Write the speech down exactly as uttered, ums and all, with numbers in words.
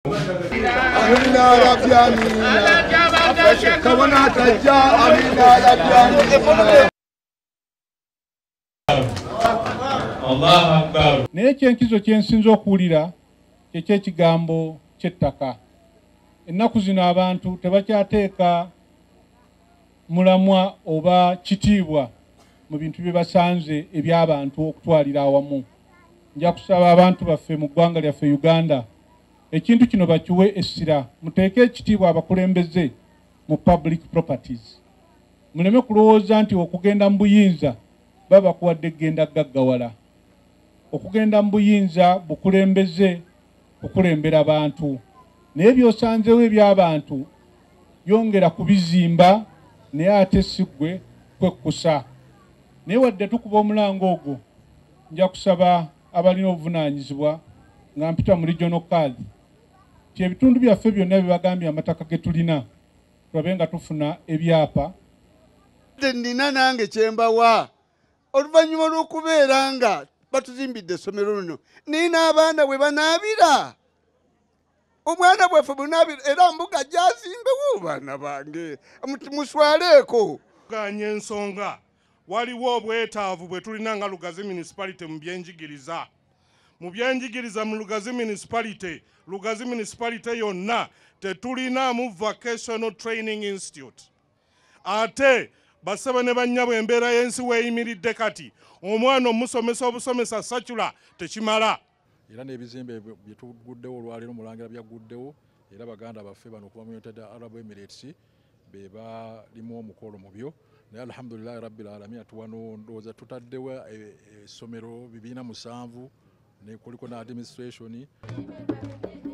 Amina rabbi amina. Kabona tajja amina rabbi amina. Allahu Akbar. Naye ekyenkizo kye nsinza okuwulira ky'ekigambo ky'ettaka. Ennaku zino abantu tebakyateeka mulamwa oba kitiibwa mu bintu bye basanze eby'abantu okutwalira awamu. Nja kusaba abantu baffe mu ggwanga lyaffe Uganda ekintu kino bakiwe essira, muteeke ekitiibwa abakulembeze mu public properties. Muleme kulowooza nti okugenda mu buyinza baba kuwadde genda gaggawala. Okugenda mu buyinza bukulembeze kukulembera abantu. Naye by'osanzewo eby'abantu yongera kubizimba naye ate si ggwe kwekkusa. Naye wadde tukuba omulango ogwo nja kusaba abalina obuvunaanyizibwa nga mpita mu regional kadhi ti ebitundu byaffe byonna bye bagambye amataka ge tulina tulabe nga tufuna ebyapa. Nina nange kyembawa oluvannyuma lw'okubeera nga batuzimbidde essomero lino nina abaana bwe banaabira. Omwana bwaffe bunaabira era mbuga gyazimbewo baana bange muswaleeko. Ganya ensonga waliwo obwetaavu bwe tulina nga Lugazi municipality mu byenjigiriza. Mu byenjigiriza mu Lugazi municipality, Lugazi municipality yonna tetulinaamu vocational training institute. Ate basaba ne bannyabo embeera y'ensi weeyimiridde kati omwana omusomesa obusomesa sakula tekimala. Era n'ebizimbe bye tuguddewo olwaleero mulangira byaguddewo era baganda baffe bano okuva mu United Arab Emirates be balimu omukolo mu byo. Naye alhamdulillahi rabbil alamin atuwano ndowooza tutaddewo essomero bibiina musanvu ne kuliko ne administration.